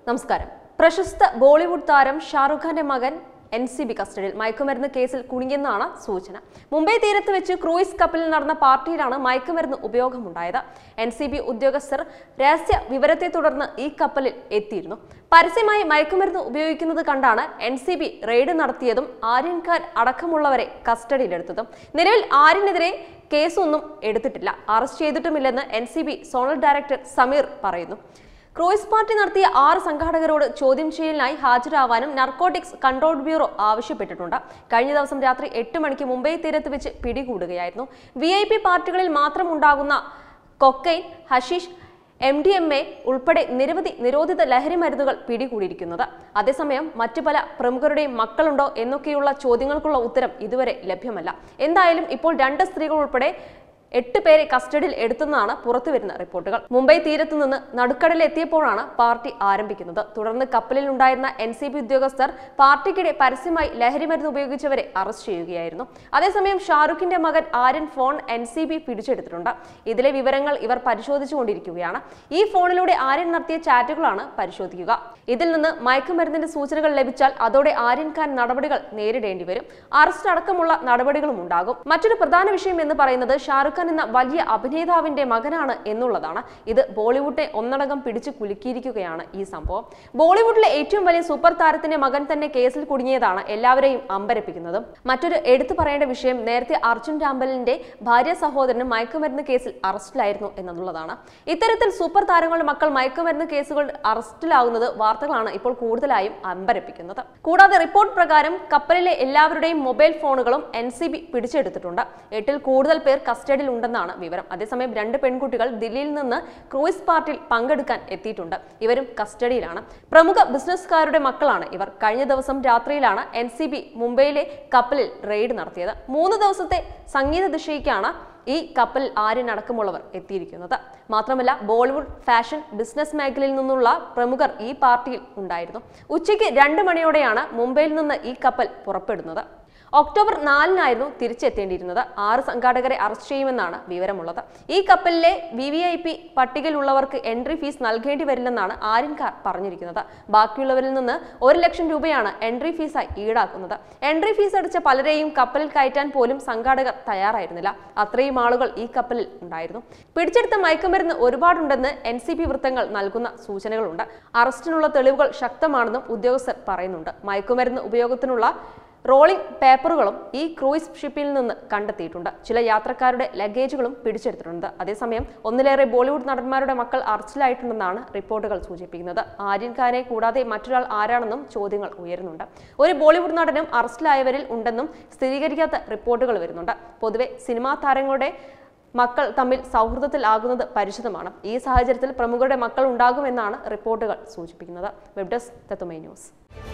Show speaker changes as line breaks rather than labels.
നമസ്കാരം. പ്രശസ്ത ബോളിവുഡ് താരം ഷാറുഖ് ഖാന്റെ മകൻ NCB കസ്റ്റഡിയിൽ മയക്കുമരുന്ന് കേസിൽ കുടുങ്ങിയെന്നാണ് സൂചന. മുംബൈ തീരത്ത് വെച്ച് ക്രൂയിസ് കപ്പലിൽ നടന്ന പാർട്ടിയിലാണ് മയക്കുമരുന്ന് ഉപയോഗമുണ്ടായത്. NCB ഉദ്യോഗസ്ഥർ രഹസ്യ വിവരത്തെ തുടർന്ന് ഈ കപ്പലിൽ എത്തിയിരുന്നു. പരസ്യമായി മയക്കുമരുന്ന് ഉപയോഗിക്കുന്നത് കണ്ടാണ് NCB റെയ്ഡ് നടത്തിയതും ആര്യൻ ഖാൻ അടക്കമുള്ളവരെ കസ്റ്റഡിയിലെടുത്തതും. നിലവിൽ ആര്യനെതിരെ കേസൊന്നും എടുത്തിട്ടില്ല, അറസ്റ്റ് ചെയ്തിട്ടുമില്ലെന്ന് NCB സോണൽ ഡയറക്ടർ സമീർ പറയുന്നു. ക്രൂയിസ് പാർട്ടി നടത്തിയ 6 സംഘാടകരോട് ചോദ്യം ചെയ്യലിനായി ഹാജരാവാനും നാർക്കോട്ടിക്സ് കൺട്രോൾ ബ്യൂറോ ആവശ്യപ്പെട്ടിട്ടുണ്ട്. കഴിഞ്ഞ ദിവസം രാത്രി 8 മണിക്ക് മുംബൈ തീരത്ത് വെച്ച് പിടികൂടുകയായിരുന്നു. VIP പാർട്ടികളിൽ മാത്രം ഉണ്ടാകുന്ന കൊക്കൈൻ, ഹഷീഷ്, MDMA ഉൾപ്പെടെ നിരവധി നിരോധിത ലഹരി മരുന്നുകൾ പിടികൂടിയിരിക്കുന്നത്. അതേസമയം മറ്റു പല പ്രമുഖരുടെയും മക്കളുണ്ടോ എന്നൊക്കെയുള്ള ചോദ്യങ്ങൾക്കുള്ള ഉത്തരം ഇതുവരെ ലഭ്യമല്ല. എന്തായാലും ഇപ്പോൾ 2 സ്ത്രീകൾ ഉൾപ്പെടെ 8 പേരെ കസ്റ്റഡിയിൽ എടുത്തെന്നാണ് പുറത്തുവരുന്ന റിപ്പോർട്ടുകൾ. മുംബൈ തീരത്തു നിന്ന് നടുക്കടലിൽ എത്തിയപ്പോഴാണ് പാർട്ടി ആരംഭിക്കുന്നത്. തുടർന്ന് കപ്പലിൽ ഉണ്ടായിരുന്ന NCB ഉദ്യോഗസ്ഥർ പാർട്ടിക്കിടെ പരസ്യമായി ലഹരി മരുന്ന് ഉപയോഗിച്ചവരെ അറസ്റ്റ് ചെയ്യുകയായിരുന്നു. അതേസമയം ഷാറുഖിന്റെ മകൻ ആര്യൻ ഫോൺ NCB പിടിച്ചെടുത്തിട്ടുണ്ട്. ഇതിലെ വിവരങ്ങൾ ഇവർ പരിശോധിച്ചുകൊണ്ടിരിക്കുകയാണ്. ഈ ഫോണിലൂടെ ആര്യൻ നടത്തിയ ചാറ്റുകളാണ് പരിശോധിക്കുക. ഇതിൽ നിന്ന് മയക്കുമരുന്നിന്റെ സൂചനകൾ ലഭിച്ചാൽ അതോടെ ആര്യൻ ഖാൻ നടപടികൾ നേരിടേണ്ടി വരും. അറസ്റ്റ് അടക്കമുള്ള നടപടികളും ഉണ്ടാകും. മറ്റൊരു പ്രധാന വിഷയം എന്ന് പറയുന്നത് ഷാറുഖ് എന്ന വലിയ അഭിനേതാവിന്റെ മകനാണ് എന്നുള്ളതാണ്. ഇത് ബോളിവുഡിനെ ഒന്നടങ്കം പിടിച്ചു കുലുക്കിയിരിക്കുകയാണ് ഈ സംഭവം. ബോളിവുഡിലെ ഏറ്റവും വലിയ സൂപ്പർ താരത്തിന്റെ മകൻ തന്നെ കേസിൽ കുടുങ്ങിയതാണ് എല്ലാവരെയും അമ്പരപ്പിക്കുന്നത്. മറ്റൊരു എടുത്തു പറയേണ്ട വിഷയം നേരത്തെ അർജുൻ രാംബലിന്റെ ഭാര്യ സഹോദരനും മയക്കുമരുന്ന് കേസിൽ അറസ്റ്റിലായിരുന്നു എന്നുള്ളതാണ്. ഇത്തരത്തിൽ സൂപ്പർ താരങ്ങളുടെ മക്കൾ മയക്കുമരുന്ന് കേസുകൾ അറസ്റ്റിലാവുന്നത് വാർത്തകളാണ് ഇപ്പോൾ കൂടുതലായും അമ്പരപ്പിക്കുന്നത്. കൂടാതെ റിപ്പോർട്ട് പ്രകാരം കപ്പലിലെ എല്ലാവരുടെയും മൊബൈൽ ഫോണുകളും NCB പിടിച്ചെടുത്തിട്ടുണ്ട്. 8-ൽ കൂടുതൽ പേർ കസ്റ്റഡിയിൽ ഉണ്ടെന്നാണ് വിവരം. അതേസമയം 2 പെൺകുട്ടികൾ ദില്ലിയിൽ നിന്ന് ക്രൂയിസ് പാർട്ടിയിൽ പങ്കെടുക്കാൻ എത്തിയിട്ടുണ്ട്. ഇവരും കസ്റ്റഡിയിലാണ്. പ്രമുഖ ബിസിനസ്സുകാരുടെ മക്കളാണ് ഇവർ. കഴിഞ്ഞ ദിവസം രാത്രിയിലാണ് NCB മുംബൈയിലെ കപ്പലിൽ റെയ്ഡ് നടത്തിയത്. 3 ദിവസത്തെ സംഗീത ദിശയ്ക്കാണ് ഈ കപ്പലിൽ ആര്യൻ അടക്കമുള്ളവർ എത്തിയിരിക്കുന്നത്. മാത്രമല്ല ബോളിവുഡ്, ഫാഷൻ, ബിസിനസ് മേഖലയിൽ നിന്നുള്ള പ്രമുഖർ ഈ പാർട്ടിയിൽ ഉണ്ടായിരുന്നു. ഉച്ചയ്ക്ക് 2 മണിയോടെയാണ് മുംബൈയിൽ നിന്ന് ഈ കപ്പൽ പുറപ്പെടുന്നത്. ഒക്ടോബർ 4-നായിരുന്നു തിരിച്ചെത്തേണ്ടിയിരുന്നത്. 6 സംഘാടകരെ അറസ്റ്റ് ചെയ്യുമെന്നാണ് വിവരമുള്ളത്. ഈ കപ്പലിലെ VIP പട്ടികയിലുള്ളവർക്ക് എൻട്രി ഫീസ് നൽകേണ്ടി വരില്ലെന്നാണ് ആര്യൻ ഖാൻ പറഞ്ഞിരിക്കുന്നത്. ബാക്കിയുള്ളവരിൽ നിന്ന് 1 ലക്ഷം രൂപയാണ് എൻട്രി ഫീസായി ഈടാക്കുന്നത്. എൻട്രി ഫീസ് അടിച്ച പലരെയും കപ്പലിൽ കയറ്റാൻ പോലും സംഘാടകർ തയ്യാറായിരുന്നില്ല. അത്രയും ആളുകൾ ഈ കപ്പലിൽ ഉണ്ടായിരുന്നു. പിടിച്ചെടുത്ത മയക്കുമരുന്ന് ഒരുപാടുണ്ടെന്ന് NCB വൃത്തങ്ങൾ നൽകുന്ന സൂചനകളുണ്ട്. അറസ്റ്റിനുള്ള തെളിവുകൾ ശക്തമാണെന്നും ഉദ്യോഗസ്ഥർ പറയുന്നുണ്ട്. മയക്കുമരുന്ന് ഉപയോഗത്തിനുള്ള റോളിംഗ് പേപ്പറുകളും ഈ ക്രൂയിസ് ഷിപ്പിൽ നിന്ന് കണ്ടെത്തിയിട്ടുണ്ട്. ചില യാത്രക്കാരുടെ ലഗേജുകളും പിടിച്ചെടുത്തിട്ടുണ്ട്. അതേസമയം 1-ലേറെ ബോളിവുഡ് നടന്മാരുടെ മക്കൾ അറസ്റ്റിലായിട്ടുണ്ടെന്നാണ് റിപ്പോർട്ടുകൾ സൂചിപ്പിക്കുന്നത്. ആര്യൻ ഖാനെ കൂടാതെ മറ്റൊരാൾ ആരാണെന്നും ചോദ്യങ്ങൾ ഉയരുന്നുണ്ട്. ഒരു ബോളിവുഡ് നടനും അറസ്റ്റിലായവരിൽ ഉണ്ടെന്നും സ്ഥിരീകരിക്കാത്ത റിപ്പോർട്ടുകൾ വരുന്നുണ്ട്. പൊതുവെ സിനിമാ താരങ്ങളുടെ മക്കൾ തമ്മിൽ സൗഹൃദത്തിൽ ആകുന്നത് പരിചിതമാണ്. ഈ സാഹചര്യത്തിൽ പ്രമുഖരുടെ മക്കൾ ഉണ്ടാകുമെന്നാണ് റിപ്പോർട്ടുകൾ സൂചിപ്പിക്കുന്നത്. Web desk Tatwamayi news.